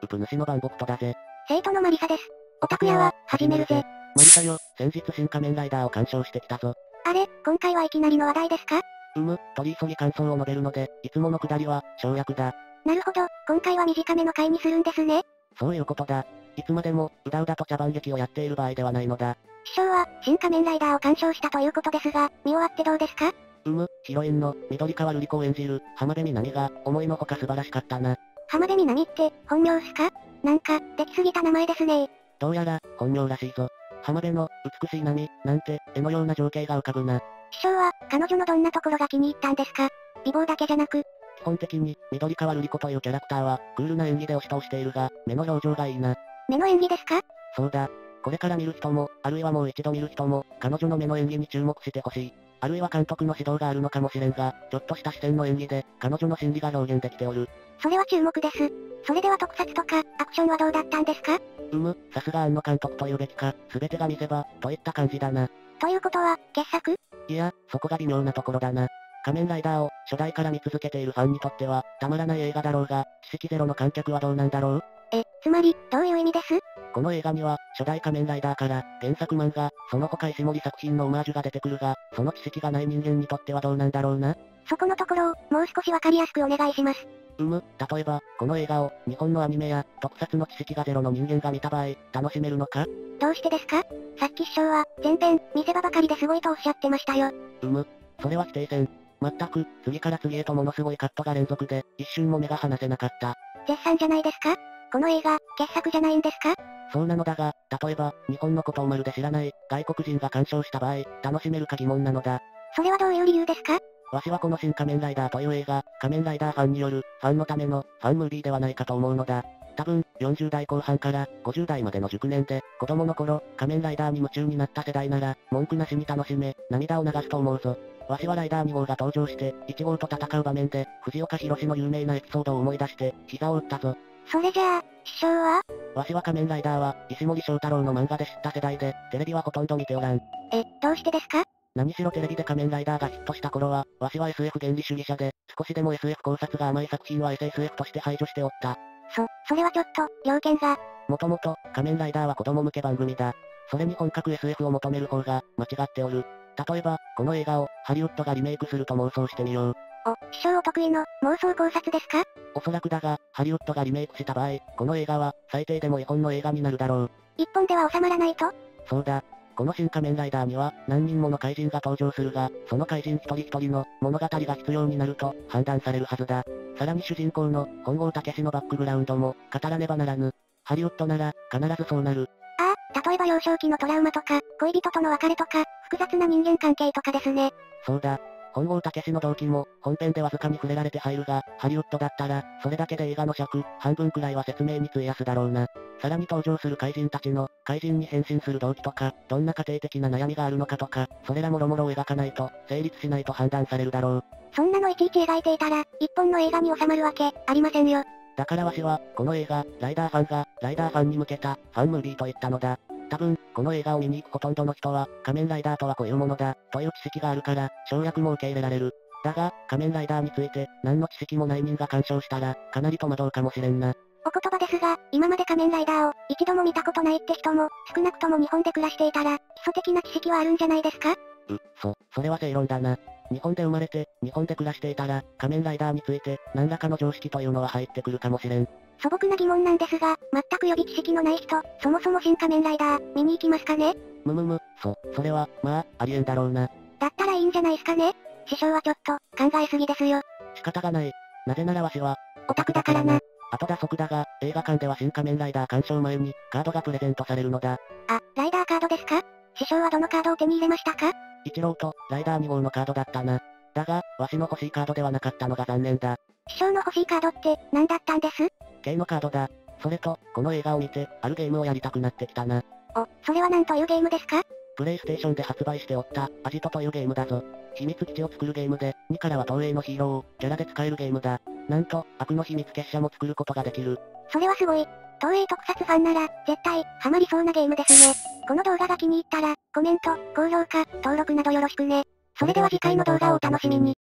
クプ主の番僕とだぜ。 生徒のマリサです。オタク屋は、始めるぜ。 マリサよ、先日新仮面ライダーを鑑賞してきたぞ。 あれ、今回はいきなりの話題ですか？ 取り急ぎ感想を述べるので、いつものくだりは、省略だ。 なるほど、今回は短めの回にするんですね。 そういうことだ。いつまでも、うだうだと茶番劇をやっている場合ではないのだ。 師匠は、新仮面ライダーを鑑賞したということですが、見終わってどうですか？ ヒロインの、緑川瑠璃子を演じる、浜辺美波が、思いのほか素晴らしかったな。 浜辺美波って、本名っすか？なんか、できすぎた名前ですね。 どうやら、本名らしいぞ。浜辺の、美しい波、なんて、絵のような情景が浮かぶな。 師匠は、彼女のどんなところが気に入ったんですか？美貌だけじゃなく。 基本的に、緑川瑠璃子というキャラクターは、クールな演技で押し通しているが、目の表情がいいな。 目の演技ですか？ そうだ。これから見る人も、あるいはもう一度見る人も、彼女の目の演技に注目してほしい。あるいは監督の指導があるのかもしれんが、ちょっとした視線の演技で、彼女の心理が表現できておる。 それは注目です。それでは特撮とか、アクションはどうだったんですか？ さすが庵野監督と言うべきか、すべてが見せ場、といった感じだな。 ということは、傑作？ いや、そこが微妙なところだな。仮面ライダーを、初代から見続けているファンにとっては、たまらない映画だろうが、知識ゼロの観客はどうなんだろう？ つまり、どういう意味です？ この映画には、初代仮面ライダーから、原作漫画、その他石森作品のオマージュが出てくるが、その知識がない人間にとってはどうなんだろうな。 そこのところを、もう少しわかりやすくお願いします。 例えば、この映画を、日本のアニメや、特撮の知識がゼロの人間が見た場合、楽しめるのか？ どうしてですか？さっき師匠は、前編、見せ場ばかりですごいとおっしゃってましたよ。 それは否定せん。全く、次から次へとものすごいカットが連続で、一瞬も目が離せなかった。 絶賛じゃないですか？この映画、傑作じゃないんですか？ そうなのだが、例えば、日本のことをまるで知らない、外国人が鑑賞した場合、楽しめるか疑問なのだ。 それはどういう理由ですか？ わしはこの新仮面ライダーという映画、仮面ライダーファンによる、ファンのための、ファンムービーではないかと思うのだ。多分、40代後半から50代までの熟年で、子供の頃、仮面ライダーに夢中になった世代なら、文句なしに楽しめ、涙を流すと思うぞ。わしはライダー2号が登場して、1号と戦う場面で、藤岡弘の有名なエピソードを思い出して、膝を打ったぞ。 それじゃあ、師匠は？ わしは仮面ライダーは、石森章太郎の漫画で知った世代で、テレビはほとんど見ておらん。 どうしてですか？ 何しろテレビで仮面ライダーがヒットした頃は、わしは SF 原理主義者で、少しでも SF 考察が甘い作品は SF として排除しておった。 それはちょっと、要件が。 もともと、仮面ライダーは子供向け番組だ。それに本格 SF を求める方が、間違っておる。例えば、この映画を、ハリウッドがリメイクすると妄想してみよう。 師匠お得意の、妄想考察ですか？ おそらくだが、ハリウッドがリメイクした場合、この映画は、最低でも絵本の映画になるだろう。 一本では収まらないと？ そうだ。この新仮面ライダーには、何人もの怪人が登場するが、その怪人一人一人の、物語が必要になると、判断されるはずだ。さらに主人公の、本郷武のバックグラウンドも、語らねばならぬ。ハリウッドなら、必ずそうなる。 例えば幼少期のトラウマとか、恋人との別れとか、複雑な人間関係とかですね。 そうだ。本郷武の動機も、本編でわずかに触れられて入るが、ハリウッドだったら、それだけで映画の尺、半分くらいは説明に費やすだろうな。さらに登場する怪人たちの、怪人に変身する動機とか、どんな家庭的な悩みがあるのかとか、それらもろもろを描かないと、成立しないと判断されるだろう。 そんなのいちいち描いていたら、一本の映画に収まるわけ、ありませんよ。 だからわしは、この映画、ライダーファンが、ライダーファンに向けた、ファンムービーと言ったのだ。多分、この映画を見に行くほとんどの人は、仮面ライダーとはこういうものだ、という知識があるから、省略も受け入れられる。だが、仮面ライダーについて、何の知識もない人が鑑賞したら、かなり戸惑うかもしれんな。 お言葉ですが、今まで仮面ライダーを、一度も見たことないって人も、少なくとも日本で暮らしていたら、基礎的な知識はあるんじゃないですか？ それは正論だな。日本で生まれて、日本で暮らしていたら、仮面ライダーについて、何らかの常識というのは入ってくるかもしれん。 素朴な疑問なんですが、全く予備知識のない人、そもそも新仮面ライダー、見に行きますかね？ それは、まあ、ありえんだろうな。 だったらいいんじゃないすかね？師匠はちょっと、考えすぎですよ。 仕方がない。なぜならわしは、 オタクだからな。 後打足だが、映画館では新仮面ライダー鑑賞前に、カードがプレゼントされるのだ。 ライダーカードですか？師匠はどのカードを手に入れましたか？ 一郎と、ライダー2号のカードだったな。だが、わしの欲しいカードではなかったのが残念だ。 師匠の欲しいカードって、何だったんです？ K のカードだ。それと、この映画を見て、あるゲームをやりたくなってきたな。 それは何というゲームですか？ プレイステーションで発売しておった、アジトというゲームだぞ。秘密基地を作るゲームで、2からは東映のヒーローを、キャラで使えるゲームだ。なんと、悪の秘密結社も作ることができる。 それはすごい。東映特撮ファンなら、絶対、ハマりそうなゲームですね。この動画が気に入ったら、コメント、高評価、登録などよろしくね。それでは次回の動画をお楽しみに。